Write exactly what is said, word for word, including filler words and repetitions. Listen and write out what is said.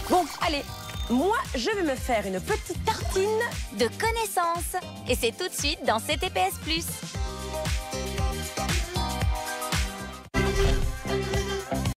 Bon, allez, moi, je vais me faire une petite tartine de connaissances. Et c'est tout de suite dans C T P S plus.